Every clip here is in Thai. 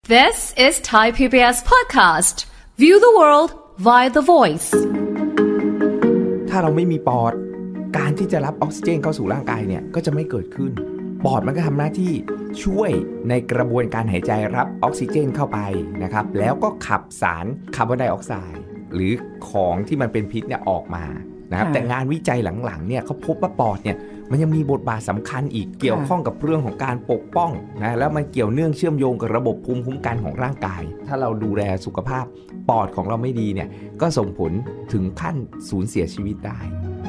This is Thai PBS podcast. View the world via the voice. ถ้าเราไม่มีปอดการที่จะรับออกซิเจนเข้าสู่ร่างกายเนี่ยก็จะไม่เกิดขึ้นปอดมันก็ทำหน้าที่ช่วยในกระบวนการหายใจรับออกซิเจนเข้าไปนะครับแล้วก็ขับสารคาร์บอนไดออกไซด์หรือของที่มันเป็นพิษเนี่ยออกมานะครับแต่งานวิจัยหลังๆเนี่ยเขาพบว่าปอดเนี่ยมันยังมีบทบาทสำคัญอีกเกี่ยวข้องกับเรื่องของการปกป้องนะแล้วมันเกี่ยวเนื่องเชื่อมโยงกับระบบภูมิคุ้มกันของร่างกายถ้าเราดูแลสุขภาพปอดของเราไม่ดีเนี่ยก็ส่งผลถึงขั้นสูญเสียชีวิตได้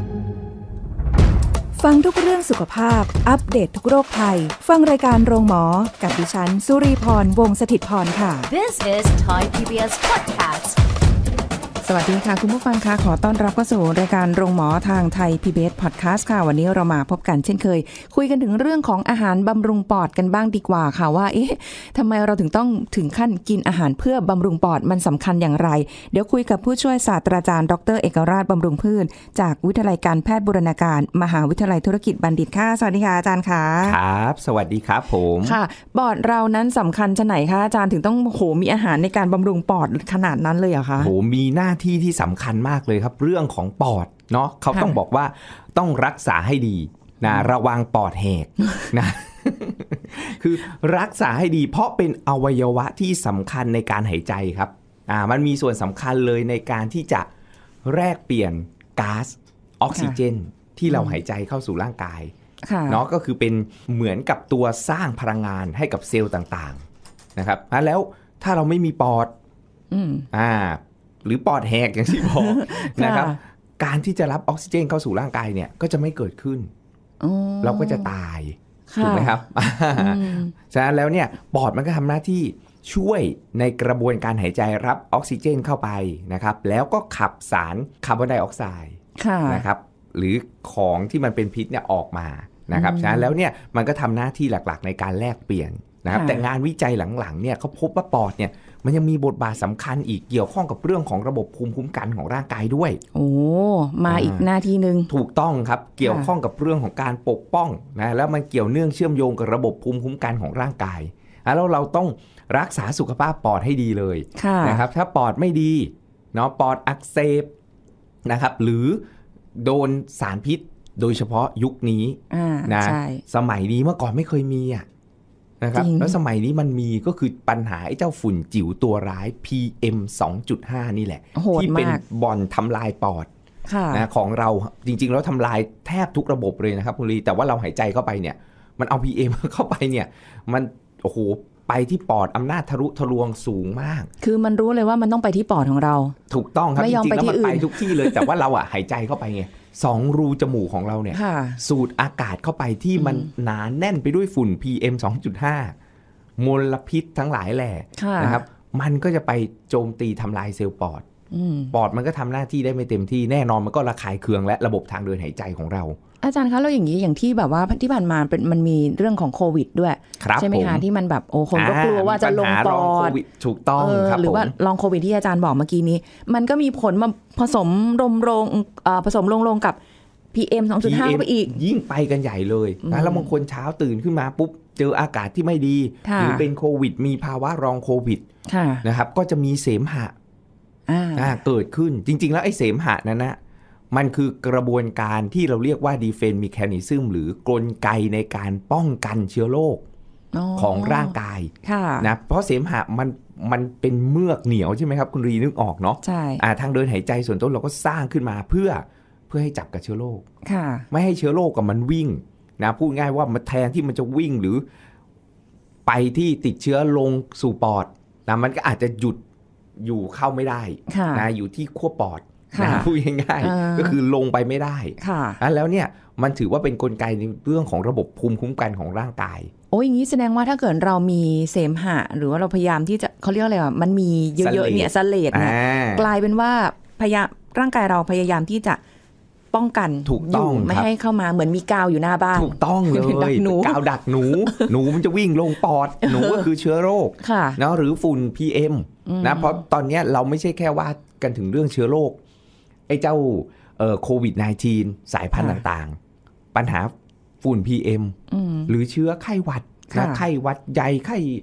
ฟังทุกเรื่องสุขภาพอัปเดต ทุกโรคภัยฟังรายการโรงหมอกับดิฉันสุรีพรวงศ์สถิตย์พรค่ะ This is Thai PBS podcast. สวัสดีค่ะคุณผู้ฟังค่ะขอต้อนรับเข้าสู่รายการโรงหมอทางไทย PBS Podcast ค่ะวันนี้เรามาพบกันเช่นเคยคุยกันถึงเรื่องของอาหารบำรุงปอดกันบ้างดีกว่าค่ะว่าทำไมเราต้องถึงขั้นกินอาหารเพื่อบำรุงปอดมันสำคัญอย่างไรเดี๋ยวคุยกับผู้ช่วยศาสตราจารย์ดร.เอกราชบำรุงพืชจากวิทยาลัยการแพทย์บูรณาการมหาวิทยาลัยธุรกิจบัณฑิตค่ะสวัสดีค่ะอาจารย์ค่ะครับสวัสดีครับผมค่ะปอดเรานั้นสำคัญชะไหนคะอาจารย์ถึงต้องมีอาหารในการบำรุงปอดขนาดนั้นเลยเหรอคะมีหน้าที่ที่สำคัญมากเลยครับเรื่องของปอดเนาะเขาต้องบอกว่าต้องรักษาให้ดีนะระวังปอดแหกนะ คือรักษาให้ดีเพราะเป็นอวัยวะที่สำคัญในการหายใจครับมันมีส่วนสำคัญเลยในการที่จะแลกเปลี่ยนก๊าซออกซิเจนที่เราหายใจเข้าสู่ร่างกายเนาะก็คือเป็นเหมือนกับตัวสร้างพลังงานให้กับเซลล์ต่างๆนะครับแล้วถ้าเราไม่มีปอดหรือปอดแหกอย่างที่บอกนะครับการที่จะรับออกซิเจนเข้าสู่ร่างกายเนี่ยก็จะไม่เกิดขึ้นเราก็จะตายถูกไหมครับฉะนั้นแล้วเนี่ยปอดมันก็ทำหน้าที่ช่วยในกระบวนการหายใจรับออกซิเจนเข้าไปนะครับแล้วก็ขับสารคาร์บอนไดออกไซด์นะครับหรือของที่มันเป็นพิษเนี่ยออกมานะครับฉะนั้นแล้วเนี่ยมันก็ทำหน้าที่หลักๆในการแลกเปลี่ยนนะครับแต่งานวิจัยหลังๆเนี่ยเขาพบว่าปอดเนี่ยมันยังมีบทบาทสำคัญอีกเกี่ยวข้องกับเรื่องของระบบภูมิคุ้มกันของร่างกายด้วยมาอีกหน้าที่นึงถูกต้องครับเกี่ยวข้องกับเรื่องของการปกป้องนะแล้วมันเกี่ยวเนื่องเชื่อมโยงกับระบบภูมิคุ้มกันของร่างกายแล้วเราต้องรักษาสุขภาพปอดให้ดีเลยนะครับถ้าปอดไม่ดีเนาะปอดอักเสบนะครับหรือโดนสารพิษโดยเฉพาะยุคนี้นะสมัยนี้เมื่อก่อนไม่เคยมีนะครับแล้วสมัยนี้มันมีก็คือปัญหาไอ้เจ้าฝุ่นจิ๋วตัวร้าย PM 2.5 นี่แหละที่เป็นบ่อนทำลายปอดนะของเราจริงๆแล้วทำลายแทบทุกระบบเลยนะครับคุณลีแต่ว่าเราหายใจเข้าไปเนี่ยมันเอา PM เข้าไปเนี่ยมันไปที่ปอดอำนาจทะลุทะลวงสูงมากคือมันรู้เลยว่ามันต้องไปที่ปอดของเราถูกต้องครับจริงๆแล้วมันไปทุกที่เลยแต่ว่าเราหายใจเข้าไปไง2 รูจมูกของเราเนี่ยสูดอากาศเข้าไปที่มันหนาแน่นไปด้วยฝุ่น PM 2.5 มลพิษทั้งหลายแหล่นะครับมันก็จะไปโจมตีทำลายเซลล์ปอดมันก็ทำหน้าที่ได้ไม่เต็มที่แน่นอนมันก็ระคายเคืองและระบบทางเดินหายใจของเราอาจารย์คะแล้วอย่างนี้อย่างที่แบบว่าที่ผ่านมามันมีเรื่องของโควิดด้วยใช่ไหมคะที่มันแบบคนก็กลัวว่าจะลงปอดถูกต้องครับหรือว่าลองโควิดที่อาจารย์บอกเมื่อกี้นี้มันก็มีผลมาผสมลงกับ PM 2.5 เข้าไปอีกยิ่งไปกันใหญ่เลยนะแล้วบางคนเช้าตื่นขึ้นมาปุ๊บเจออากาศที่ไม่ดีหรือเป็นโควิดมีภาวะรองโควิดนะครับก็จะมีเสมหะเกิดขึ้นจริงๆแล้วไอ้เสมหะนั้นนะมันคือกระบวนการที่เราเรียกว่า defense mechanism หรือกลไกในการป้องกันเชื้อโรคของร่างกายนะเพราะเสมหะมันเป็นเมือกเหนียวใช่ไหมครับคุณรีนึกออกเนาะใช่ทางเดินหายใจส่วนต้นเราก็สร้างขึ้นมาเพื่อให้จับกับเชื้อโรคไม่ให้เชื้อโรคกับมันวิ่งนะพูดง่ายว่ามันแทนที่มันจะวิ่งหรือไปที่ติดเชื้อลงสู่ปอดนะมันก็อาจจะหยุดอยู่เข้าไม่ได้นะอยู่ที่ขั้วปอดนะพูดง่ายๆก็คือลงไปไม่ได้แล้วเนี่ยมันถือว่าเป็นกลไกในเรื่องของระบบภูมิคุ้มกันของร่างกายอย่างนี้แสดงว่าถ้าเกิดเรามีเสมหะหรือว่าเราพยายามที่จะเขาเรียกอะไรมันมีเยอะๆเนี่ยสเลดเนี่ยกลายเป็นว่าร่างกายเราพยายามที่จะป้องกันอยู่ไม่ให้เข้ามาเหมือนมีกาวอยู่หน้าบ้านถูกต้องเลยกาวดักหนูมันจะวิ่งลงปอดหนูก็คือเชื้อโรคนะหรือฝุ่น PM นะเพราะตอนนี้เราไม่ใช่แค่ว่ากันถึงเรื่องเชื้อโรคไอ้เจ้าโควิด -19 สายพันธุ์ต่างๆปัญหาฝุ่น PM หรือเชื้อไข้หวัดนะไข้หวัดใหญ่ไข้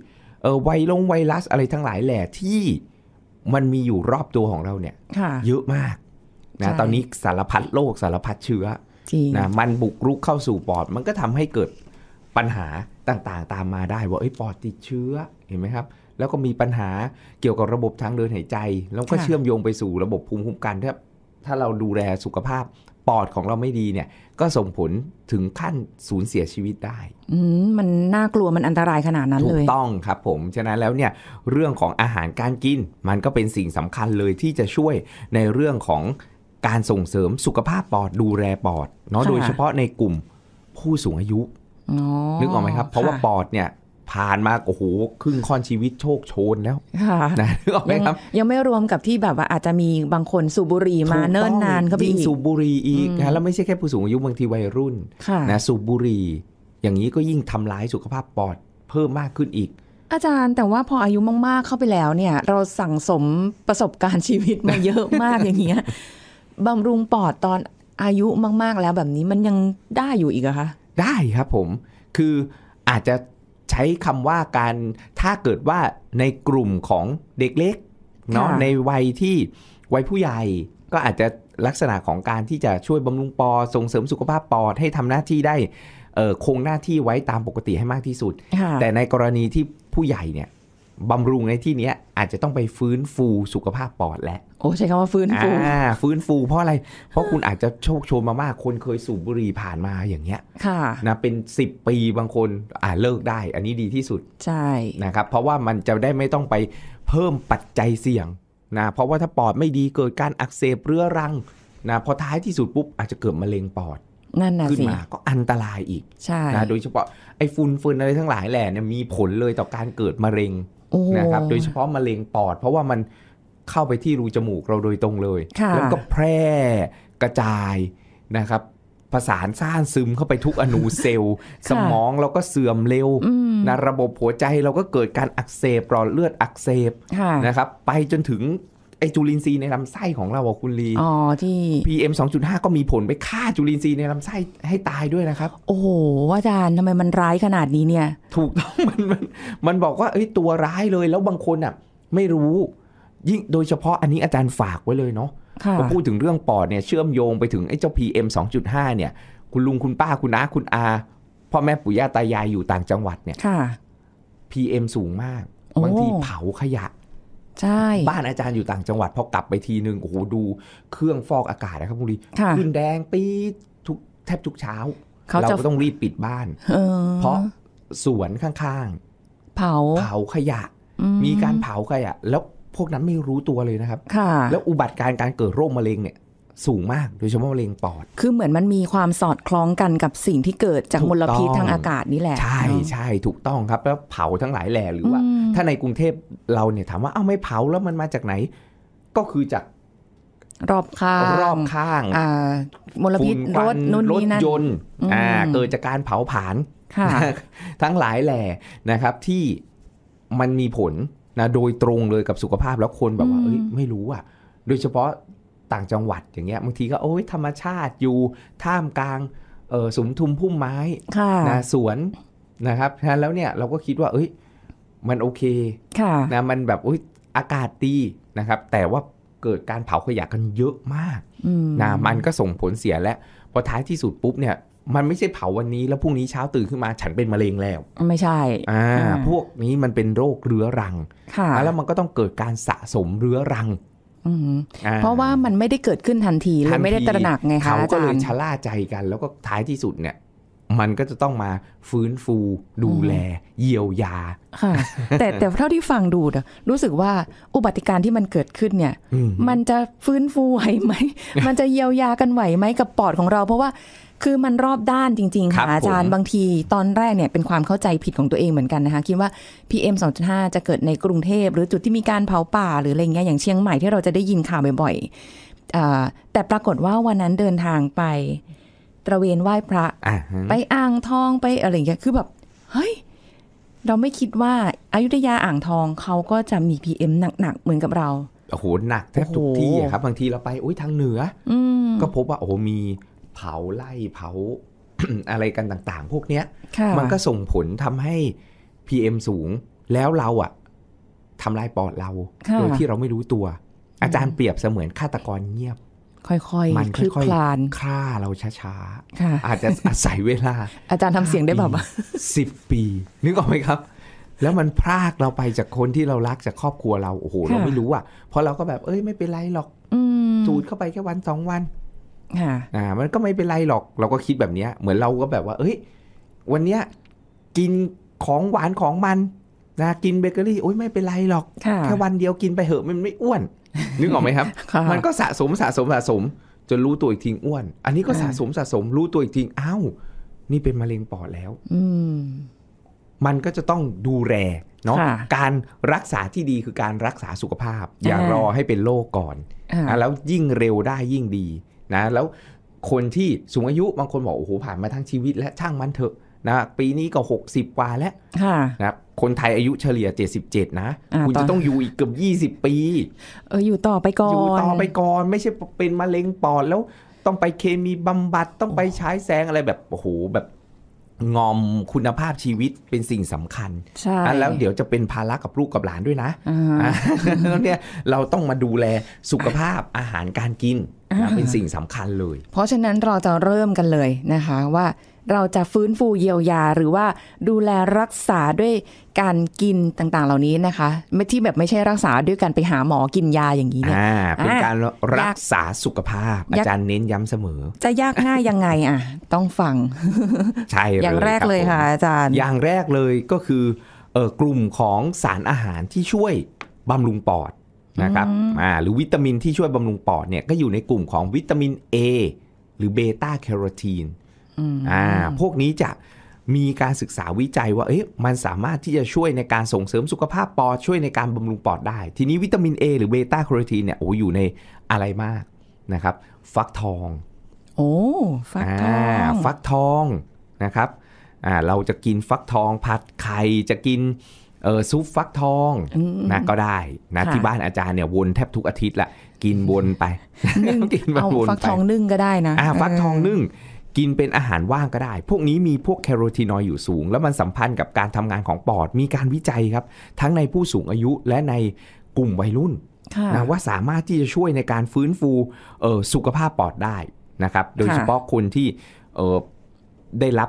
ไวรัสอะไรทั้งหลายแหล่ที่มันมีอยู่รอบตัวของเราเนี่ยเยอะมากนะตอนนี้สารพัดโรคสารพัดเชื้อนะมันบุกรุกเข้าสู่ปอดมันก็ทำให้เกิดปัญหาต่างๆตามมาได้ว่าปอดติดเชื้อเห็นไหมครับแล้วก็มีปัญหาเกี่ยวกับระบบทางเดินหายใจแล้วก็เชื่อมโยงไปสู่ระบบภูมิคุ้มกันถ้าเราดูแลสุขภาพปอดของเราไม่ดีเนี่ยก็ส่งผลถึงขั้นสูญเสียชีวิตได้มันน่ากลัวมันอันตรายขนาดนั้นเลยถูกต้องครับผมฉะนั้นแล้วเนี่ยเรื่องของอาหารการกินมันก็เป็นสิ่งสำคัญเลยที่จะช่วยในเรื่องของการส่งเสริมสุขภาพปอดดูแลปอดเนาะโดยเฉพาะในกลุ่มผู้สูงอายุนึกออกไหมครับเพราะว่าปอดเนี่ยผ่านมาโอ้โหครึ่งค่อนชีวิตโชคโชนแล้วนะนึกออกไหมครับยังไม่รวมกับที่แบบว่าอาจจะมีบางคนสูบบุหรี่มาเนิ่นนานก็ยิ่งสูบบุหรี่อีกนะแล้วไม่ใช่แค่ผู้สูงอายุบางทีวัยรุ่นนะสูบบุหรี่อย่างนี้ก็ยิ่งทำร้ายสุขภาพปอดเพิ่มมากขึ้นอีกอาจารย์แต่ว่าพออายุมากๆเข้าไปแล้วเนี่ยเราสั่งสมประสบการณ์ชีวิตมาเยอะมากอย่างเงี้ยบำรุงปอดตอนอายุมากๆแล้วแบบนี้มันยังได้อยู่อีกเหรอคะได้ครับผมคืออาจจะใช้คำว่าการถ้าเกิดว่าในกลุ่มของเด็กเล็กเนาะในวัยผู้ใหญ่ก็อาจจะลักษณะของการที่จะช่วยบำรุงปอดส่งเสริมสุขภาพปอดให้ทำหน้าที่ได้คงหน้าที่ไว้ตามปกติให้มากที่สุดแต่ในกรณีที่ผู้ใหญ่เนี่ยบำรุงในที่นี้อาจจะต้องไปฟื้นฟูสุขภาพปอดแล้วใช้คำว่าฟื้นฟูเพราะอะไรเพราะคุณอาจจะโชคโชนมามากคนเคยสูบบุหรี่ผ่านมาอย่างเงี้ยนะเป็น10 ปีบางคนเลิกได้อันนี้ดีที่สุดใช่นะครับเพราะว่ามันจะได้ไม่ต้องไปเพิ่มปัจจัยเสี่ยงนะเพราะว่าถ้าปอดไม่ดีเกิดการอักเสบเรื้อรังนะพอท้ายที่สุดปุ๊บอาจจะเกิดมะเร็งปอดขึ้นมาก็อันตรายอีกนะโดยเฉพาะไอ้ฝุ่นอะไรทั้งหลายแหล่เนี่ยมีผลเลยต่อการเกิดมะเร็งนะครับโดยเฉพาะมะเร็งปอดเพราะว่ามันเข้าไปที่รูจมูกเราโดยตรงเลยแล้วก็แพร่กระจายนะครับผสานซ่านซึมเข้าไปทุกอนูเซลล์สมองเราก็เสื่อมเร็วนะระบบหัวใจเราก็เกิดการอักเสบหลอดเลือดอักเสบนะครับไปจนถึงไอจุลินทรีย์ในลำไส้ของเราคุณลีที่ PM 2.5 ก็มีผลไปฆ่าจุลินทรีย์ในลำไส้ให้ตายด้วยนะครับโอ้โหอาจารย์ทำไมมันร้ายขนาดนี้เนี่ยถูกต้องมันบอกว่าตัวร้ายเลยแล้วบางคนไม่รู้ยิ่งโดยเฉพาะอันนี้อาจารย์ฝากไว้เลยเนาะพอพูดถึงเรื่องปอดเนี่ยเชื่อมโยงไปถึงไอ้เจ้า PM 2.5 เนี่ยคุณลุงคุณป้าคุณน้าคุณอาพ่อแม่ปู่ย่าตายายอยู่ต่างจังหวัดเนี่ย PM สูงมากบางทีเผาขยะใช่บ้านอาจารย์อยู่ต่างจังหวัดพอกลับไปทีนึงโอ้โหดูเครื่องฟอกอากาศนะครับคุณลีขึ้นแดงปี๊ดแทบทุกเช้าเราก็ต้องรีบปิดบ้านเพราะสวนข้างๆเผาขยะมีการเผาขยะแล้วพวกนั้นไม่รู้ตัวเลยนะครับแล้วอุบัติการเกิดโรคมะเร็งเนี่ยสูงมากโดยเฉพาะมะเร็งปอดคือเหมือนมันมีความสอดคล้องกันกับสิ่งที่เกิดจากมลพิษทางอากาศนี่แหละใช่ถูกต้องครับแล้วเผาทั้งหลายแหล่หรือว่าถ้าในกรุงเทพเราเนี่ยถามว่าไม่เผาแล้วมันมาจากไหนก็คือจากรอบข้างมลพิษรถยนต์เกิดจากการเผาผลาญทั้งหลายแหล่นะครับที่มันมีผลนะโดยตรงเลยกับสุขภาพแล้วคนแบบว่าไม่รู้โดยเฉพาะต่างจังหวัดอย่างเงี้ยบางทีก็ธรรมชาติอยู่ท่ามกลางสุมทุมพุ่มไม้นะสวนนะครับแล้วเนี่ยเราก็คิดว่ามันโอเคนะมันแบบอากาศดีนะครับแต่ว่าเกิดการเผาขยะกันเยอะมากนะมันก็ส่งผลเสียและพอท้ายที่สุดปุ๊บเนี่ยมันไม่ใช่เผาวันนี้แล้วพรุ่งนี้เช้าตื่นขึ้นมาฉันเป็นมะเร็งแล้วไม่ใช่พวกนี้มันเป็นโรคเรื้อรังแล้วมันก็ต้องเกิดการสะสมเรื้อรังเพราะว่ามันไม่ได้เกิดขึ้นทันทีเลยไม่ได้ตระหนักไงคะเขาก็เลยชะล่าใจกันแล้วก็ท้ายที่สุดเนี่ยมันก็จะต้องมาฟื้นฟูดูแลเยียวยาค่ะแต่เท่าที่ฟังดูรู้สึกว่าอุบัติการที่มันเกิดขึ้นเนี่ยมันจะฟื้นฟูไหวไหมมันจะเยียวยากันไหวไหมกับปอดของเราเพราะว่าคือมันรอบด้านจริงๆค่ะอาจารย์บางทีตอนแรกเนี่ยเป็นความเข้าใจผิดของตัวเองเหมือนกันนะคะคิดว่า PM 2.5 จะเกิดในกรุงเทพหรือจุดที่มีการเผาป่าหรืออะไรเงี้ยอย่างเชียงใหม่ที่เราจะได้ยินข่าวบ่อยๆแต่ปรากฏว่าวันนั้นเดินทางไปตระเวนไหว้พระไปอ่างทองไปอะไรเงี้ยคือแบบเฮ้ยเราไม่คิดว่าอยุธยาอ่างทองเขาก็จะมี PM หนักๆเหมือนกับเราโอ้โหหนักแทบทุกที่ครับบางทีเราไปทางเหนือก็พบว่ามีเผาไล่เผา อะไรกันต่างๆพวกเนี้ยมันก็ส่งผลทำให้ PM สูงแล้วเราอ่ะทำลายปอดเราโดยที่เราไม่รู้ตัวอาจารย์เปรียบเสมือนฆาตกรเงียบค่อยๆมันค่อยๆฆ่าเราช้าๆอาจจะอาศัยเวลาอาจารย์ทำเสียงได้แบบ 10 ปีนึกออกไหมครับแล้วมันพรากเราไปจากคนที่เรารักจากครอบครัวเราโอ้โหเราไม่รู้อ่ะเพราะเราก็แบบไม่เป็นไรหรอกสูดเข้าไปแค่วัน2 วันมันก็ไม่เป็นไรหรอกเราก็คิดแบบนี้เหมือนเราก็แบบว่าวันเนี้ยกินของหวานของมันนะกินเบเกอรี่ไม่เป็นไรหรอกแค่วันเดียวกินไปเหอะมันไม่อ้วนนึกออกไหมครับ มันก็สะสมจนรู้ตัวอีกทีอ้วนอันนี้ก็สะสมรู้ตัวอีกทีอ้าวนี่เป็นมะเร็งปอดแล้วมันก็จะต้องดูแลเนาะการรักษาที่ดีคือการรักษาสุขภาพอย่ารอให้เป็นโรคก่อนแล้วยิ่งเร็วได้ยิ่งดีนะแล้วคนที่สูงอายุบางคนบอกโอ้โหผ่านมาทั้งชีวิตและช่างมันเถอะนะปีนี้ก็60 กว่าแล้วนะคนไทยอายุเฉลี่ย77นะคุณจะต้องอยู่อีกเกือบ20 ปีอยู่ต่อไปก่อนไม่ใช่เป็นมะเร็งปอดแล้วต้องไปเคมีบำบัดต้องไปใช้แสงอะไรแบบโอ้โหแบบงอมคุณภาพชีวิตเป็นสิ่งสำคัญแล้วเดี๋ยวจะเป็นภาระกับลูกกับหลานด้วยนะแล้วเนี่ยเราต้องมาดูแลสุขภาพอาหารการกินเป็นสิ่งสำคัญเลยเพราะฉะนั้นเราจะเริ่มกันเลยนะคะว่าเราจะฟื้นฟูเยียวยาหรือว่าดูแลรักษาด้วยการกินต่างๆเหล่านี้นะคะที่แบบไม่ใช่รักษาด้วยการไปหาหมอกินยาอย่างนี้เนี่ยเป็นการรักษาสุขภาพอาจารย์เน้นย้ำเสมอจะยากง่ายยังไงต้องฟังใช่เลยอย่างแรกเลยค่ะอาจารย์อย่างแรกเลยก็คือกลุ่มของสารอาหารที่ช่วยบำรุงปอดนะครับหรือวิตามินที่ช่วยบำรุงปอดเนี่ยก็อยู่ในกลุ่มของวิตามิน A หรือเบต้าแคโรทีนพวกนี้จะมีการศึกษาวิจัยว่ามันสามารถที่จะช่วยในการส่งเสริมสุขภาพปอดช่วยในการบำรุงปอดได้ทีนี้วิตามิน A หรือเบต้าแคโรทีนเนี่ยอยู่ในอะไรมากนะครับฟักทองฟักทองนะครับเราจะกินฟักทองผัดไข่จะกินซุปฟักทองนะก็ได้นะที่บ้านอาจารย์เนี่ยวนแทบทุกอาทิตย์ละกินวนไปกินเอาฟักทองนึ่งก็ได้นะฟักทองนึ่งกินเป็นอาหารว่างก็ได้พวกนี้มีพวกแคโรทีนอยด์อยู่สูงแล้วมันสัมพันธ์กับการทำงานของปอดมีการวิจัยครับทั้งในผู้สูงอายุและในกลุ่มวัยรุ่นนะว่าสามารถที่จะช่วยในการฟื้นฟูสุขภาพปอดได้นะครับโดยเฉพาะคนที่ได้รับ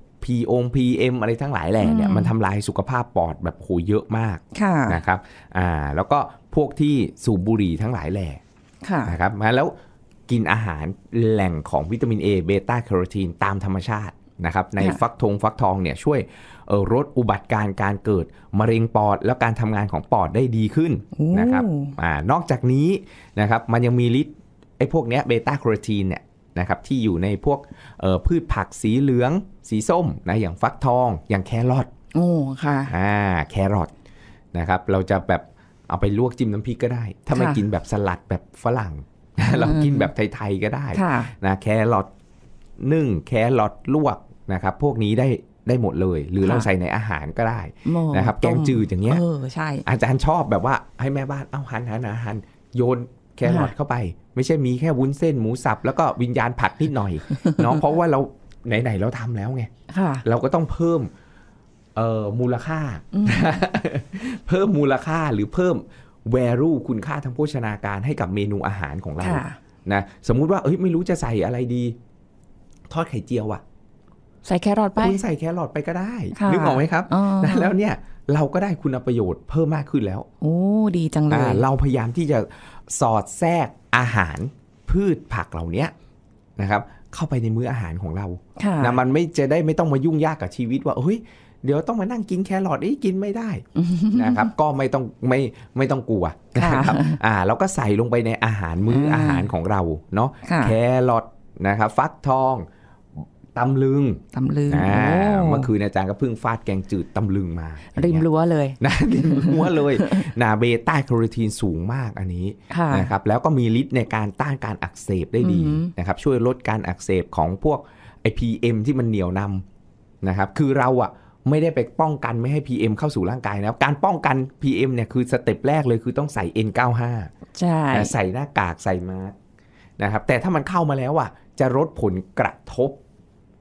PM อะไรทั้งหลายแหล่เนี่ยมันทำลายสุขภาพปอดแบบโหเยอะมากนะครับแล้วก็พวกที่สูบบุหรี่ทั้งหลายแหล่นะครับแล้วกินอาหารแหล่งของวิตามิน A เบต้าแคโรทีนตามธรรมชาตินะครับในฟักทองเนี่ยช่วยลดอุบัติการเกิดมะเร็งปอดแล้วการทำงานของปอดได้ดีขึ้นนะครับนอกจากนี้นะครับมันยังมีฤทธิ์ไอ้พวกเนี้ยเบต้าแคโรทีนเนี่ยนะครับที่อยู่ในพวกพืชผักสีเหลืองสีส้มนะอย่างฟักทองอย่างแครอทค่ะแครอทนะครับเราจะแบบเอาไปลวกจิ้มน้ำพริกก็ได้ถ้าไม่กินแบบสลัดแบบฝรั่งเรากินแบบไทยๆก็ได้นะแครอทนึ่งแครอทลวกนะครับพวกนี้ได้หมดเลยหรือเราใส่ในอาหารก็ได้นะครับแกงจืดอย่างเงี้ยอาจารย์ชอบแบบว่าให้แม่บ้านเอาหั่นโยนแครอทเข้าไปไม่ใช่มีแค่วุ้นเส้นหมูสับแล้วก็วิญญาณผักนิดหน่อยเนาะเพราะว่าเราไหนเราทำแล้วไงเราก็ต้องเพิ่มมูลค่าเพิ่มมูลค่าหรือเพิ่มvalue คุณค่าทางโภชนาการให้กับเมนูอาหารของเรานะสมมุติว่าไม่รู้จะใส่อะไรดีทอดไข่เจียวใส่แครอทไปคุณใส่แครอทไปก็ได้นึกออกไหมครับแล้วเนี่ยเราก็ได้คุณประโยชน์เพิ่มมากขึ้นแล้วดีจังเลยเราพยายามที่จะสอดแทรกอาหารพืชผักเหล่านี้นะครับเข้าไปในมื้ออาหารของเรานะมันไม่ต้องมายุ่งยากกับชีวิตว่าเดี๋ยวต้องมานั่งกินแครอทกินไม่ได้นะครับก็ไม่ต้องกลัวนะครับเราก็ใส่ลงไปในอาหารมื้ออาหารของเราเนาะแครอทนะครับฟักทองตำลึงเมื่อคืนอาจารย์ก็เพิ่งฟาดแกงจืดตำลึงมาริมรั้วเลยนะริมรั้วเลยเบต้าแคโรทีนสูงมากอันนี้นะครับแล้วก็มีฤทธิ์ในการต้านการอักเสบได้ดีนะครับช่วยลดการอักเสบของพวกPM ที่มันเหนี่ยวนำนะครับคือเราไม่ได้ไปป้องกันไม่ให้ PM เข้าสู่ร่างกายนะการป้องกัน PM เนี่ยคือสเต็ปแรกเลยคือต้องใส่ N95 ใช่ใส่หน้ากากใส่มานะครับแต่ถ้ามันเข้ามาแล้วจะลดผลกระทบ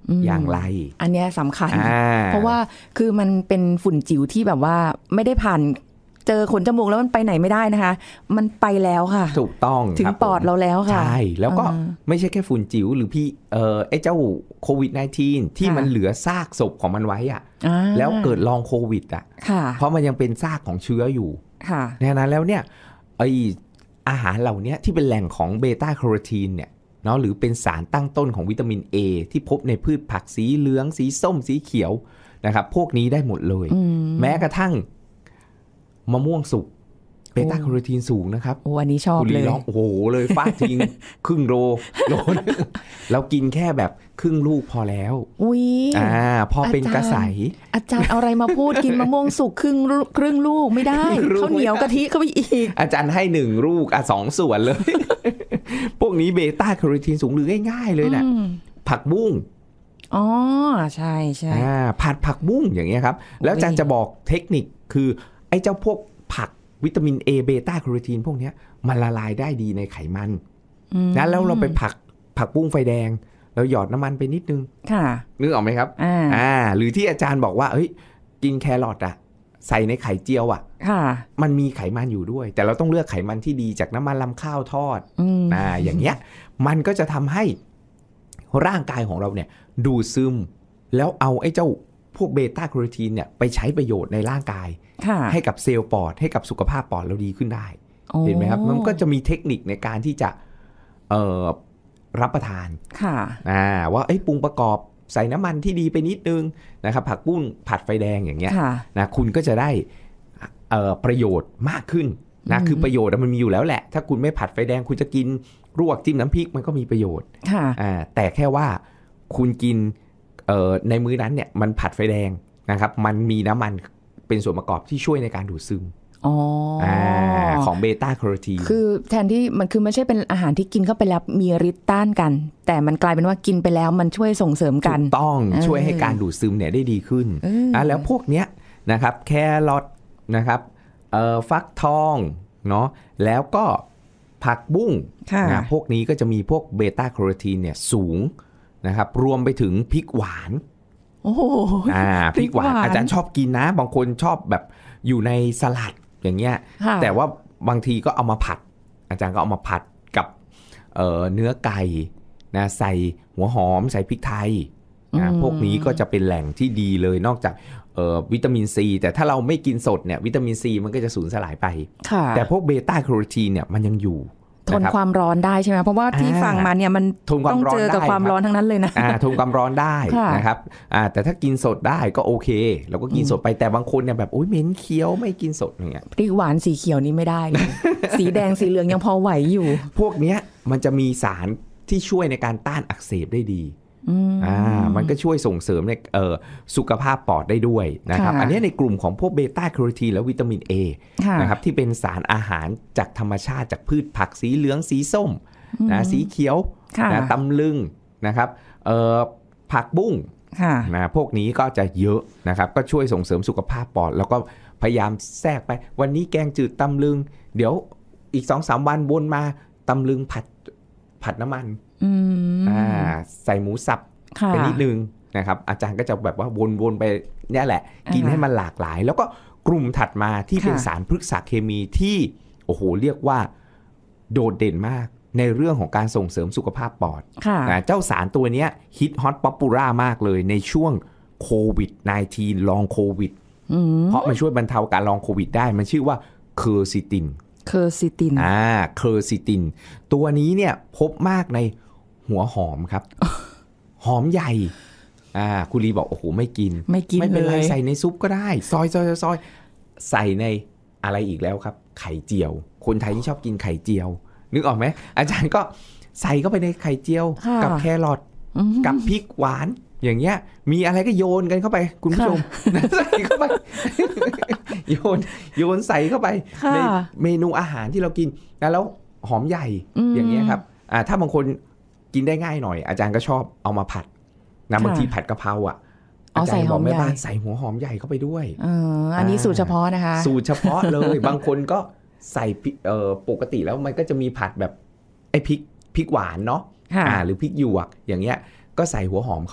อย่างไรอันนี้สำคัญเพราะว่าคือมันเป็นฝุ่นจิ๋วที่แบบว่าไม่ได้ผ่านเจอขนจมูกแล้วมันไปไหนไม่ได้นะคะมันไปแล้วค่ะถูกต้องถึงปอดเราแล้วค่ะใช่แล้วก็ไม่ใช่แค่ฝุ่นจิ๋วหรือพี่ไอ้เจ้าโควิด -19 ที่มันเหลือซากศพของมันไว้อ่ะแล้วเกิดลองโควิดอ่ะเพราะมันยังเป็นซากของเชื้ออยู่ดังนั้นแล้วเนี่ยไออาหารเหล่านี้ที่เป็นแหล่งของเบต้าแคโรทีนเนี่ยเนาะหรือเป็นสารตั้งต้นของวิตามิน A ที่พบในพืชผักสีเหลืองสีส้มสีเขียวนะครับพวกนี้ได้หมดเลยแม้กระทั่งมะม่วงสุกเบต้าแคโรทีนสูงนะครับโอ้อันนี้ชอบเลยโอ้โหเลยฟาดทิ้ง ครึ่งโลเรากินแค่แบบครึ่งลูกพอแล้วพอเป็นกระใสอาจารย์เอาอะไรมาพูดกินมะม่วงสุกครึ่งลูกไม่ได้ข้าวเหนียวกะทิเข้าไปอีกอาจารย์ให้1ลูก2ส่วนเลย พวกนี้เบต้าแคโรทีนสูงหรือง่ายๆเลยนะผักบุ้งอ๋อใช่ใช่ผัดผักบุ้งอย่างเงี้ยครับแล้วอาจารย์จะบอกเทคนิคคือไอ้เจ้าพวกผักวิตามิน A เบต้าแคโรทีนพวกนี้มันละลายได้ดีในไขมันนะแล้วเราไปผักบุ้งไฟแดงแล้วหยอดน้ำมันไปนิดนึงนึกออกไหมครับหรือที่อาจารย์บอกว่าเฮ้ยกินแครอทอะใส่ในไข่เจียวอะมันมีไขมันอยู่ด้วยแต่เราต้องเลือกไขมันที่ดีจากน้ำมันลำข้าวทอดอย่างเงี้ยมันก็จะทำให้ร่างกายของเราเนี่ยดูดซึมแล้วเอาไอ้เจ้าพวกเบต้าแคโรทีนเนี่ยไปใช้ประโยชน์ในร่างกายให้กับเซลล์ปอดให้กับสุขภาพปอดเราดีขึ้นได้เห็นไหมครับมันก็จะมีเทคนิคในการที่จะรับประทานว่าปรุงประกอบใส่น้ำมันที่ดีไปนิดนึงนะครับผักบุ้งผัดไฟแดงอย่างเงี้ยนะคุณก็จะได้ประโยชน์มากขึ้นนะคือประโยชน์มันมีอยู่แล้วแหละถ้าคุณไม่ผัดไฟแดงคุณจะกินลวกจิ้มน้ำพริกมันก็มีประโยชน์แต่แค่ว่าคุณกินในมื้อนั้นเนี่ยมันผัดไฟแดงนะครับมันมีน้ำมันเป็นส่วนประกอบที่ช่วยในการดูดซึมของเบต้าแคโรทีนคือแทนที่มันคือไม่ใช่เป็นอาหารที่กินเข้าไปแล้วมีฤทธิ์ต้านกันแต่มันกลายเป็นว่ากินไปแล้วมันช่วยส่งเสริมกันต้องช่วยให้การดูดซึมเนี่ยได้ดีขึ้นแล้วพวกเนี้ยนะครับแครอทนะครับฟักทองเนาะแล้วก็ผักบุ้งนะพวกนี้ก็จะมีพวกเบต้าแคโรทีนเนี่ยสูงนะครับรวมไปถึงพริกหวานพริกหวานอาจารย์ชอบกินนะบางคนชอบแบบอยู่ในสลัดอย่างเงี้ยแต่ว่าบางทีก็เอามาผัดอาจารย์ก็เอามาผัดกับเนื้อไก่นะใส่หัวหอมใส่พริกไทยพวกนี้ก็จะเป็นแหล่งที่ดีเลยนอกจากวิตามินซีแต่ถ้าเราไม่กินสดเนี่ยวิตามินซีมันก็จะสูญสลายไปแต่พวกเบต้าแคโรทีนเนี่ยมันยังอยู่ทนความร้อนได้ใช่ไหมเพราะว่าที่ฟังมาเนี่ยมันต้องเจอกับความร้อนทั้งนั้นเลยนะทนความร้อนได้นะครับแต่ถ้ากินสดได้ก็โอเคเราก็กินสดไปแต่บางคนเนี่ยแบบโอ๊ยเหม็นเคี้ยวไม่กินสดอย่างเงี้ยพริกหวานสีเขียวนี่ไม่ได้เลย สีแดงสีเหลืองยังพอไหวอยู่พวกเนี้ยมันจะมีสารที่ช่วยในการต้านอักเสบได้ดีมันก็ช่วยส่งเสริมในสุขภาพปอดได้ด้วยนะครับอันนี้ในกลุ่มของพวกเบต้าแคโรทีนและวิตามิน A นะครับที่เป็นสารอาหารจากธรรมชาติจากพืชผักสีเหลืองสีส้มนะสีเขียวนะตำลึงนะครับผักบุ้งนะพวกนี้ก็จะเยอะนะครับก็ช่วยส่งเสริมสุขภาพปอดแล้วก็พยายามแทรกไปวันนี้แกงจืดตำลึงเดี๋ยวอีก 2-3 วันวนมาตำลึงผัดน้ำมันใส่หมูสับไปนิดนึงนะครับอาจารย์ก็จะแบบว่าวนๆไปเนี่ยแหละกินให้มันหลากหลายแล้วก็กลุ่มถัดมาที่เป็นสารพฤกษเคมีที่โอ้โหเรียกว่าโดดเด่นมากในเรื่องของการส่งเสริมสุขภาพปอดเจ้าสารตัวนี้ฮิตฮอตป๊อปปูล่ามากเลยในช่วงโควิด -19 ลองโควิดเพราะมันช่วยบรรเทาการลองโควิดได้มันชื่อว่าเคอร์ซิตินเคอร์ซิตินตัวนี้เนี่ยพบมากในหัวหอมครับ หอมใหญ่คุณลีบอกโอ้โหไม่กินไม่เป็นไรใส่ในซุปก็ได้ซอยใส่ในอะไรอีกแล้วครับไข่เจียวคนไทยที่ชอบกินไข่เจียวนึกออกไหมอาจารย์ก็ใส่เข้าไปในไข่เจียวกับแครอทกับพริกหวานอย่างเงี้ยมีอะไรก็โยนกันเข้าไปคุณผู้ชมใส่เข้าไปโยนใส่เข้าไปในเมนูอาหารที่เรากินแล้วหอมใหญ่อย่างเงี้ยครับถ้าบางคนกินได้ง่ายหน่อยอาจารย์ก็ชอบเอามาผัดนะบางทีผัดกะเพราอาจารย์บอกแม่บ้านใส่หัวหอมใหญ่เข้าไปด้วยอันนี้สูตรเฉพาะนะคะสูตรเฉพาะเลยบางคนก็ใส่ปกติแล้วมันก็จะมีผัดแบบไอ้พริกหวานเนาะหรือพริกหยวกอย่างเงี้ยก็ใส่หัวหอมเข้าไป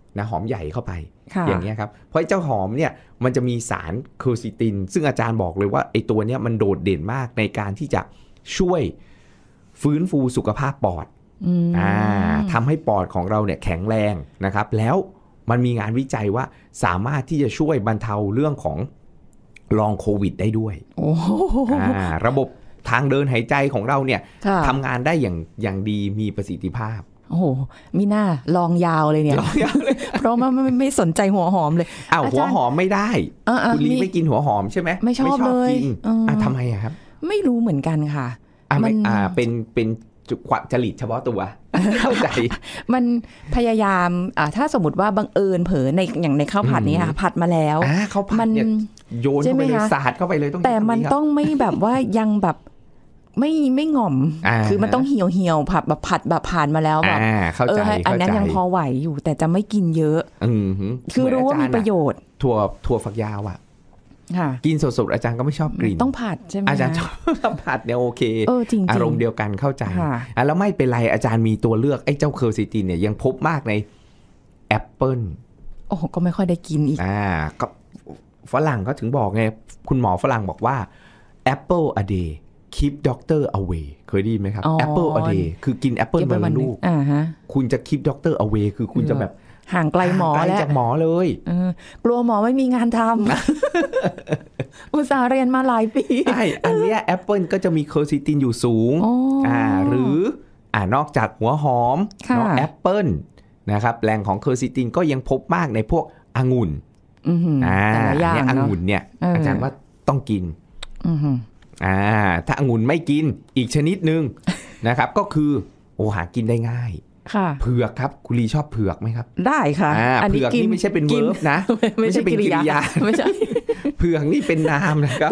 นะหอมใหญ่เข้าไปค่ะอย่างเงี้ยครับเพราะเจ้าหอมเนี่ยมันจะมีสารเคอร์ซิตินซึ่งอาจารย์บอกเลยว่าไอ้ตัวเนี้ยมันโดดเด่นมากในการที่จะช่วยฟื้นฟูสุขภาพปอดทำให้ปอดของเราเนี่ยแข็งแรงนะครับแล้วมันมีงานวิจัยว่าสามารถที่จะช่วยบรรเทาเรื่องของลองโควิดได้ด้วยระบบทางเดินหายใจของเราเนี่ยทำงานได้อย่างดีมีประสิทธิภาพโอ้โหมีหน้าลองยาวเลยเนี่ยลองยาวเลย เพราะว่าไม่สนใจหัวหอมเลยหัวหอมไม่ได้คุณลีไม่กินหัวหอมใช่ไหมไม่ชอบเลยทำไมครับไม่รู้เหมือนกันค่ะมันเป็นความจริตเฉพาะตัวเข้าใจมันพยายามถ้าสมมติว่าบังเอิญเผลอในอย่างในข้าวผัดนี้ค่ะผัดมาแล้วข้าวผัดเนี่ยโยนเข้าไปเลยสาดเข้าไปเลยแต่มันต้องไม่แบบว่ายังแบบไม่ง่อมคือมันต้องเหี่ยวผัดแบบผัดแบบผ่านมาแล้วแบบอันนั้นยังพอไหวอยู่แต่จะไม่กินเยอะคือรู้ว่ามีประโยชน์ถั่วฝักยาวกินสดๆอาจารย์ก็ไม่ชอบกลิ่นต้องผัดใช่ไหมอาจารย์ชอบผัดเนี่ยโอเคอารมณ์เดียวกันเข้าใจแล้วไม่เป็นไรอาจารย์มีตัวเลือกไอ้เจ้าเคอร์ซิตินเนี่ยยังพบมากในแอปเปิ้ลโอ้ก็ไม่ค่อยได้กินอีกก็ฝรั่งก็ถึงบอกไงคุณหมอฝรั่งบอกว่า Apple a day keep doctor away เคยได้ยินไหมครับ Apple a day คือกินแอปเปิ้ลวันละลูกคุณจะ keep doctor away คือคุณจะแบบห่างไกลหมอแล้วจากหมอเลยกลัวหมอไม่มีงานทำ อุตส่าห์เรียนมาหลายปีใช่อันเนี้ยแอปเปิลก็จะมีเคอร์ซิตินอยู่สูงหรือนอกจากหัวหอมแอปเปิลนะครับแหล่งของเคอร์ซิตินก็ยังพบมากในพวกองุ่นเนี่ยองุ่นเนี่ยอาจารย์ว่าต้องกินถ้าองุ่นไม่กินอีกชนิดนึงนะครับก็คือหากินได้ง่ายเผือกครับคุณลีชอบเผือกไหมครับได้ค่ะเผือกนี่ไม่ใช่เป็นเวิร์บนะไม่ใช่เป็นกริยาไม่ใช่เผือกนี่เป็นนามนะครับ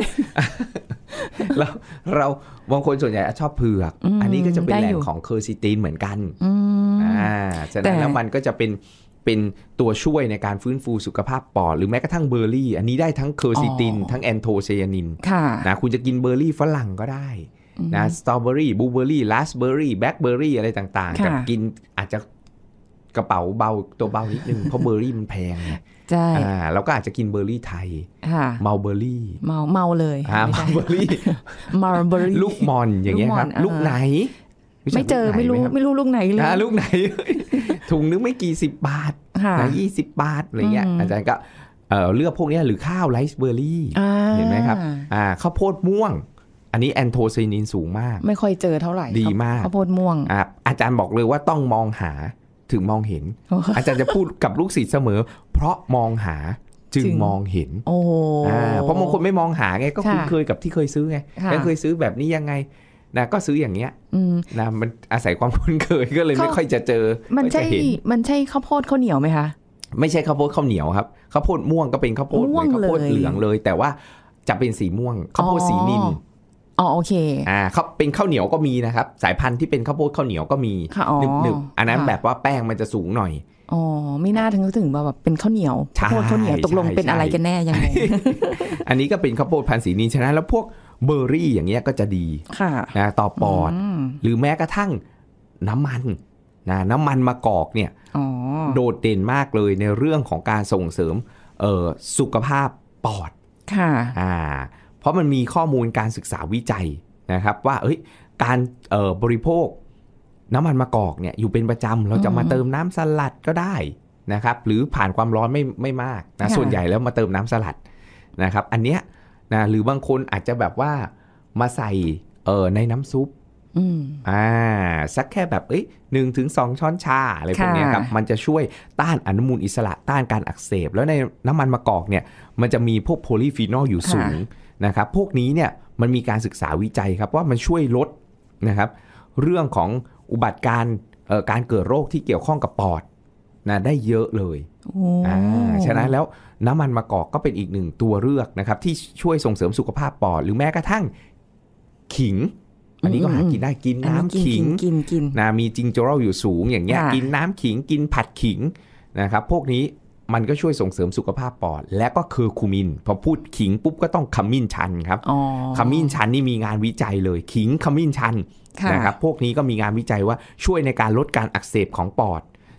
เราบางคนส่วนใหญ่ชอบเผือกอันนี้ก็จะเป็นแหล่งของเคอร์ซิตินเหมือนกันฉะนั้นแล้วมันก็จะเป็นตัวช่วยในการฟื้นฟูสุขภาพปอดหรือแม้กระทั่งเบอร์รี่อันนี้ได้ทั้งเคอร์ซิตินทั้งแอนโทไซยานินนะคุณจะกินเบอร์รี่ฝรั่งก็ได้นะสตรอเบอรี่บลูเบอรี่ราสเบอรี่แบล็คเบอรี่อะไรต่างๆกับกินอาจจะกระเป๋าเบาตัวเบานิดนึงเพราะเบอร์รี่มันแพงไงใช่เราก็อาจจะกินเบอร์รี่ไทยเมาเบอร์รี่เมาเลยเมาเบอร์รี่มาเบอร์รี่ลูกมอนอย่างเงี้ยครับลูกไหนไม่เจอไม่รู้ลูกไหนเลยลูกไหนถุงนึงไม่กี่10 บาทนะ20 บาทอะไรเงี้ยอาจารย์ก็เลือกพวกนี้หรือข้าวไรซ์เบอร์รี่เห็นไหมครับข้าวโพดม่วงอันนี้แอนโทไซยานินสูงมากไม่ค่อยเจอเท่าไหร่ดีมากข้าวโพดม่วงอาจารย์บอกเลยว่าต้องมองหาถึงมองเห็นอาจารย์จะพูดกับลูกศิษย์เสมอเพราะมองหาจึงมองเห็นเพราะบางคนไม่มองหาไงก็คุ้นเคยกับที่เคยซื้อไงแล้วเคยซื้อแบบนี้ยังไงนะก็ซื้ออย่างเงี้ยนะมันอาศัยความคุ้นเคยก็เลยไม่ค่อยจะเจอมันใช่ข้าวโพดข้าวเหนียวไหมคะไม่ใช่ข้าวโพดข้าวเหนียวครับข้าวโพดม่วงก็เป็นข้าวโพดเหมือนข้าวโพดเหลืองเลยแต่ว่าจะเป็นสีม่วงข้าวโพดสีนิลโอเคเขาเป็นข้าวเหนียวก็มีนะครับสายพันธุ์ที่เป็นข้าวโพดข้าวเหนียวก็มีหนึบๆอันนั้นแบบว่าแป้งมันจะสูงหน่อยไม่น่าถึงแบบเป็นข้าวเหนียวข้าวโพดข้าวเหนียวตกลงเป็นอะไรกันแน่ยังไงอันนี้ก็เป็นข้าวโพดพันธุ์สีนิลฉะนั้นแล้วพวกเบอร์รี่อย่างเงี้ยก็จะดีนะต่อปอดหรือแม้กระทั่งน้ำมันมะกอกเนี่ยโดดเด่นมากเลยในเรื่องของการส่งเสริมสุขภาพปอดเพราะมันมีข้อมูลการศึกษาวิจัยนะครับว่าการบริโภคน้ำมันมะกอกเนี่ยอยู่เป็นประจำเราจะมาเติมน้ำสลัดก็ได้นะครับหรือผ่านความร้อนไม่มากนะส่วนใหญ่แล้วมาเติมน้ำสลัดนะครับอันเนี้ยนะหรือบางคนอาจจะแบบว่ามาใส่ในน้ำซุปสักแค่แบบ1-2 ช้อนชาอะไรพวกนี้ครับมันจะช่วยต้านอนุมูลอิสระต้านการอักเสบแล้วในน้ำมันมะกอกเนี่ยมันจะมีพวกโพลีฟีนอลอยู่สูงนะครับพวกนี้เนี่ยมันมีการศึกษาวิจัยครับว่ามันช่วยลดนะครับเรื่องของอุบัติการเกิดโรคที่เกี่ยวข้องกับปอดนะได้เยอะเลยฉะนั้นแล้วน้ำมันมะกอกก็เป็นอีกหนึ่งตัวเลือกนะครับที่ช่วยส่งเสริมสุขภาพปอดหรือแม้กระทั่งขิงอันนี้ก็หากินได้กินน้ำขิงนะมีจิงโจรอลอยู่สูงอย่างเงี้ยกินน้ำขิงกินผัดขิงนะครับพวกนี้มันก็ช่วยส่งเสริมสุขภาพปอดและก็เคอร์คูมินพอพูดขิงปุ๊บก็ต้องขมิ้นชันครับขมิ้นชันนี่มีงานวิจัยเลยขิงขมิ้นชันนะครับพวกนี้ก็มีงานวิจัยว่าช่วยในการลดการอักเสบของปอด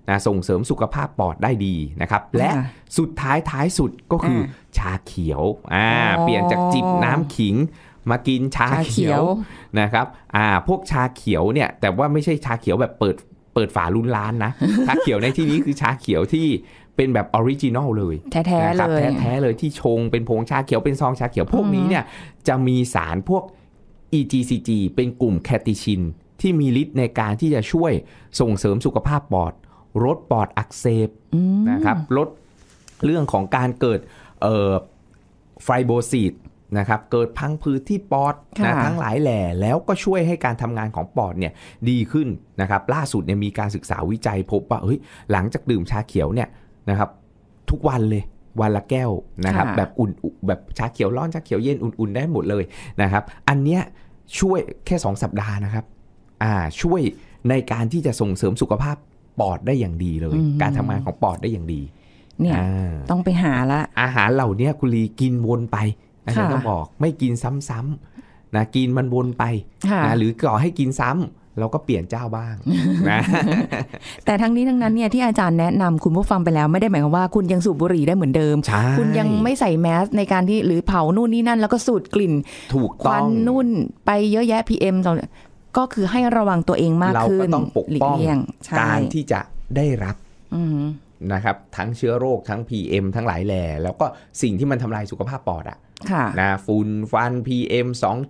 นะส่งเสริมสุขภาพปอดได้ดีนะครับและสุดท้ายสุดก็คือชาเขียวเปลี่ยนจากจิบน้ำขิงมากินชาเขียวนะครับพวกชาเขียวเนี่ยแต่ว่าไม่ใช่ชาเขียวแบบเปิดฝาลุ้นล้านนะชาเขียวในที่นี้คือชาเขียวที่เป็นแบบออริจินอลเลยแท้ๆเลยแท้ๆเลยที่ชงเป็นผงชาเขียวเป็นซองชาเขียวพวกนี้เนี่ยจะมีสารพวก EGCG เป็นกลุ่มแคทิชินที่มีฤทธิ์ในการที่จะช่วยส่งเสริมสุขภาพปอดลดปอดอักเสบนะครับลดเรื่องของการเกิดไฟโบซิสนะครับเกิดพังผืดที่ปอดนะทั้งหลายแหล่แล้วก็ช่วยให้การทำงานของปอดเนี่ยดีขึ้นนะครับล่าสุดเนี่ยมีการศึกษาวิจัยพบว่าหลังจากดื่มชาเขียวเนี่ยนะครับทุกวันเลยวันละแก้วนะครับแบบอุ่นแบบชาเขียวร้อนชาเขียวเย็นอุ่นๆได้หมดเลยนะครับอันเนี้ยช่วยแค่2สัปดาห์นะครับช่วยในการที่จะส่งเสริมสุขภาพปอดได้อย่างดีเลยการทำงานของปอดได้อย่างดีเนี่ยต้องไปหาละอาหารเหล่านี้คุณลีกินวนไปนะต้องบอกไม่กินซ้ำๆนะกินมันวนไปนะหรือก่อให้กินซ้ำเราก็เปลี่ยนเจ้าบ้างนะแต่ทั้งนี้ทั้งนั้นเนี่ยที่อาจารย์แนะนำคุณผู้ฟังไปแล้วไม่ได้หมายความว่าคุณยังสูบบุหรี่ได้เหมือนเดิมคุณยังไม่ใส่แมสในการที่หรือเผานู่นนี่นั่นแล้วก็สูดกลิ่นถูกต้องควันนู่นไปเยอะแยะ PM ก็คือให้ระวังตัวเองมากขึ้นเราก็ต้องปกป้องการที่จะได้รับนะครับทั้งเชื้อโรคทั้ง PM ทั้งหลายแหล่แล้วก็สิ่งที่มันทำลายสุขภาพปอดนะฝุ่นฟัน PM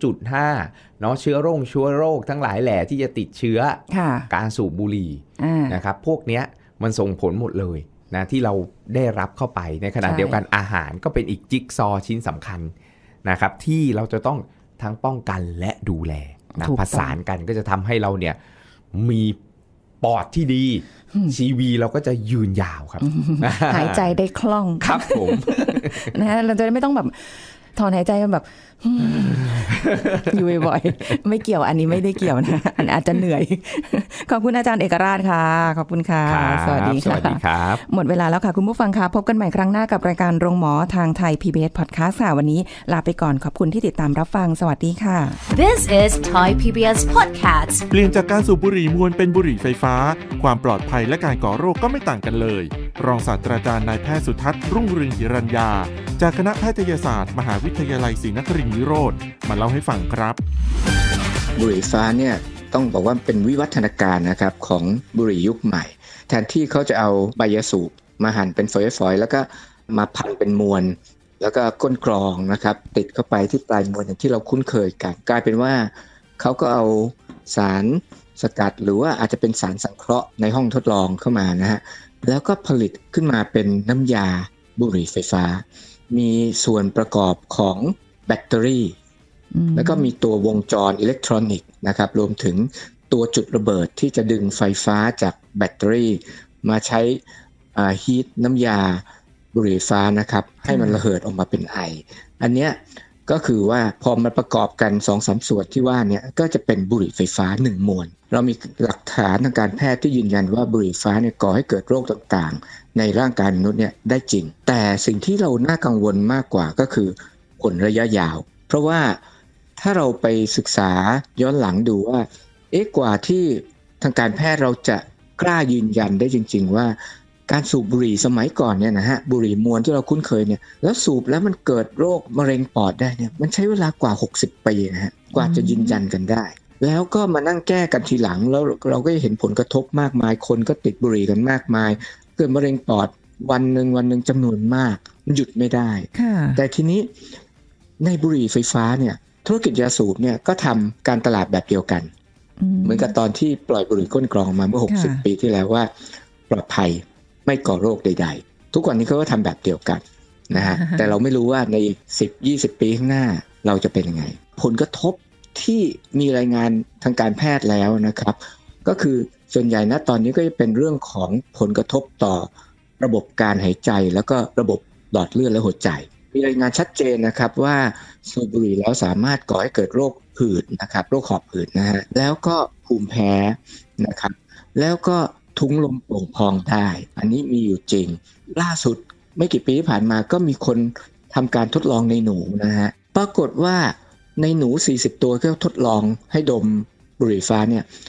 2.5 เนาะเชื้อโรคทั้งหลายแหล่ที่จะติดเชื้อการสูบบุหรี่นะครับพวกเนี้ยมันส่งผลหมดเลยนะที่เราได้รับเข้าไปในขณะเดียวกันอาหารก็เป็นอีกจิ๊กซอว์ชิ้นสำคัญนะครับที่เราจะต้องทั้งป้องกันและดูแลนะผสานกันก็จะทำให้เราเนี่ยมีปอดที่ดีชีวีเราก็จะยืนยาวครับหายใจได้คล่องครับผมนะฮะเราจะไม่ต้องแบบถอนหายใจกันแบบอยู่บ่อยๆไม่เกี่ยวอันนี้ไม่ได้เกี่ยวนะอันอาจจะเหนื่อยขอบคุณอาจารย์เอกราชค่ะขอบคุณค่ะสวัสดีครับหมดเวลาแล้วค่ะคุณผู้ฟังค่ะพบกันใหม่ครั้งหน้ากับรายการโรงหมอทางไทย PBS Podcast ค่ะวันนี้ลาไปก่อนขอบคุณที่ติดตามรับฟังสวัสดีค่ะ This is Thai PBS Podcast เปลี่ยนจากการสูบบุหรี่มวลเป็นบุหรี่ไฟฟ้าความปลอดภัยและการก่อโรคก็ไม่ต่างกันเลยรองศาสตราจารย์นายแพทย์สุทัศน์รุ่งเรืองหิรัญญาจากคณะแพทยศาสตร์มหาวิทยาลัยศรีนครินทร์วิโรจน์มาเล่าให้ฟังครับบุหรี่ฟ้าเนี่ยต้องบอกว่าเป็นวิวัฒนาการนะครับของบุหรี่ยุคใหม่แทนที่เขาจะเอาใบยาสูบมาหั่นเป็นฝอยๆแล้วก็มาพันเป็นมวลแล้วก็ก้นกรองนะครับติดเข้าไปที่ปลายมวลอย่างที่เราคุ้นเคยกันกลายเป็นว่าเขาก็เอาสารสกัดหรือว่าอาจจะเป็นสารสังเคราะห์ในห้องทดลองเข้ามานะฮะแล้วก็ผลิตขึ้นมาเป็นน้ำยาบุหรี่ไฟฟ้ามีส่วนประกอบของแบตเตอรี่แล้วก็มีตัววงจรอิเล็กทรอนิกส์นะครับรวมถึงตัวจุดระเบิดที่จะดึงไฟฟ้าจากแบตเตอรี่มาใช้ฮีทน้ำยาบุหรี่ฟ้านะครับให้มันระเหิดออกมาเป็นไออันเนี้ยก็คือว่าพอมันประกอบกัน 2-3 ส่วนที่ว่าเนี่ยก็จะเป็นบุหรี่ไฟฟ้า1มวลเรามีหลักฐานทางการแพทย์ที่ยืนยันว่าบุหรี่ฟ้าเนี่ยก่อให้เกิดโรคต่างๆในร่างกายมนุษย์เนี่ยได้จริงแต่สิ่งที่เราน่ากังวลมากกว่าก็คือผลระยะยาวเพราะว่าถ้าเราไปศึกษาย้อนหลังดูว่ากว่าที่ทางการแพทย์เราจะกล้ายืนยันได้จริงๆว่าการสูบบุหรี่สมัยก่อนเนี่ยนะฮะบุหรี่มวลที่เราคุ้นเคยเนี่ยแล้วสูบแล้วมันเกิดโรคมะเร็งปอดได้เนี่ยมันใช้เวลากว่า60ปีนะฮะกว่าจะยืนยันกันได้แล้วก็มานั่งแก้กันทีหลังแล้วเราก็เห็นผลกระทบมากมายคนก็ติดบุหรี่กันมากมายเกิดมะเร็งปอดวันหนึ่งจำนวนมากมันหยุดไม่ได้แต่ทีนี้ในบุหรี่ไฟฟ้าเนี่ยธุรกิจยาสูบเนี่ยก็ทำการตลาดแบบเดียวกันเหมือนกับตอนที่ปล่อยบุหรี่ก้นกรองมาเมื่อ60ปีที่แล้วว่าปลอดภัยไม่ก่อโรคใดๆทุกวันนี้เขาก็ทำแบบเดียวกันนะฮะ แต่เราไม่รู้ว่าใน 10-20 ปีข้างหน้าเราจะเป็นยังไงผลกระทบที่มีรายงานทางการแพทย์แล้วนะครับก็คือส่วนใหญ่ณตอนนี้ก็จะเป็นเรื่องของผลกระทบต่อระบบการหายใจแล้วก็ระบบหลอดเลือดและหัวใจมีรายงานชัดเจนนะครับว่าสูบบุหรี่แล้วสามารถก่อให้เกิดโรคหืดนะครับโรคหอบหืดนะฮะแล้วก็ภูมิแพ้นะครับแล้วก็ทุ้งลมโป่งพองได้อันนี้มีอยู่จริงล่าสุดไม่กี่ปีที่ผ่านมาก็มีคนทำการทดลองในหนูนะฮะปรากฏว่าในหนู40ตัวที่ทดลองให้ดมบุหรี่ฟ้าเนี่ย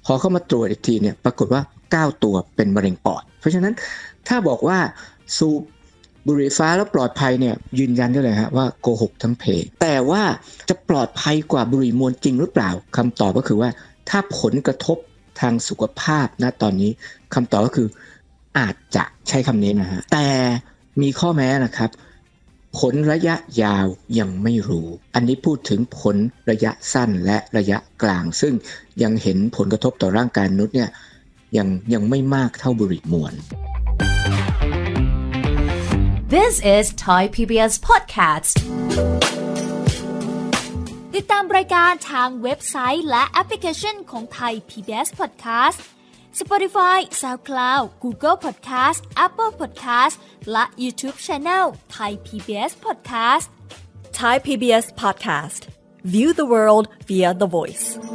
พอเข้ามาตรวจอีกทีเนี่ยปรากฏว่า9ตัวเป็นมะเร็งปอดเพราะฉะนั้นถ้าบอกว่าสูบบุหรี่ไฟฟ้าแล้วปลอดภัยเนี่ยยืนยันได้เลยฮะว่าโกหกทั้งเพแต่ว่าจะปลอดภัยกว่าบุหรี่มวลจริงหรือเปล่าคำตอบก็คือว่าถ้าผลกระทบทางสุขภาพณตอนนี้คำตอบก็คืออาจจะใช้คำนี้นะฮะแต่มีข้อแม้นะครับผลระยะยาวยังไม่รู้อันนี้พูดถึงผลระยะสั้นและระยะกลางซึ่งยังเห็นผลกระทบต่อร่างกายมนุษย์เนี่ยยังไม่มากเท่าบุหรี่มวล This is Thai PBS Podcast ติดตามรายการทางเว็บไซต์และแอปพลิเคชันของ Thai PBS Podcast Spotify, SoundCloud, Google Podcast, Apple Podcast และ YouTube Channel Thai PBS Podcast Thai PBS Podcast. View the world via the voice.